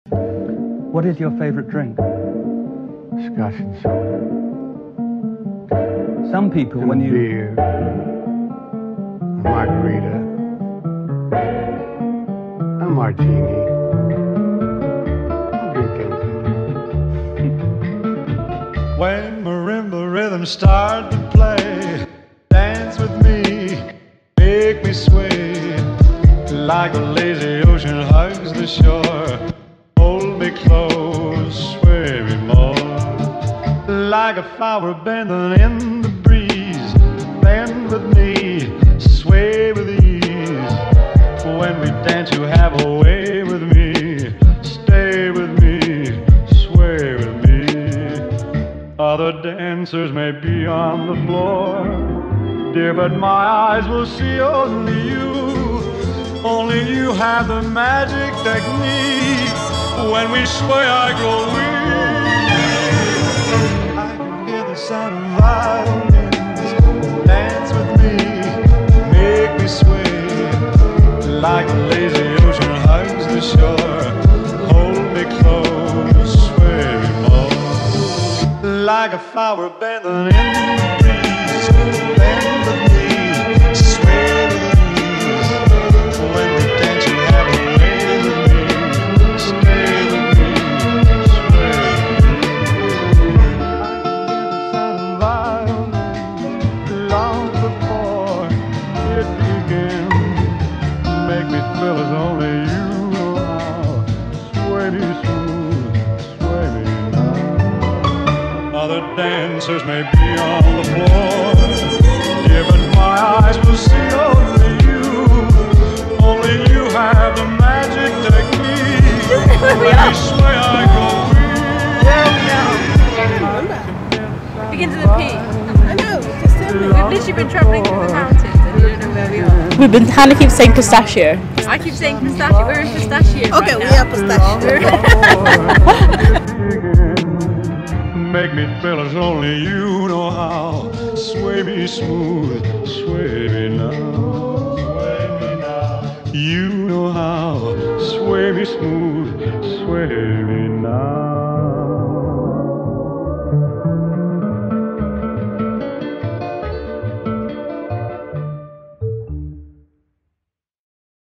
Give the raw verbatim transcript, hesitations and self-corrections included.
What is your favorite drink? Scotch and soda. Some people, And when a you... beer. A margarita. A martini. I'll drink anything. When marimba rhythms start to play, dance with me, make me sway, like a lazy ocean hugs the shore. Hold me close, sway me more, like a flower bending in the breeze. Bend with me, sway with ease. When we dance, you have a way with me. Stay with me, sway with me. Other dancers may be on the floor, dear, but my eyes will see only you. Only you have the magic technique. When we sway, I grow weak. I can hear the sound of violins. Dance with me, make me sway, like a lazy ocean hugs the shore. Hold me close, sway me more, like a flower bending in the breeze. Bend with me, sway with ease. When we dance, you have a way with me. Stay with me, sway with me. I can hear the sound of violins long before it begins. Make me feel as only you know how. Sway me smooth, sway me now. Other dancers may be on the floor, yeah, but my eyes will see only you. Only you have the magic technique. When we sway, I go weak. Begins with a P. I know, just tell me. We've literally been travelling through the mountains and you don't know where we are. We've been, Hannah keeps saying pistachio. I keep saying pistachio. We're in pistachio Okay, right we now. are pistachio. Make me feel as only you know how. Sway me smooth, sway me now. Sway me now. You know how. Sway me smooth, sway me now.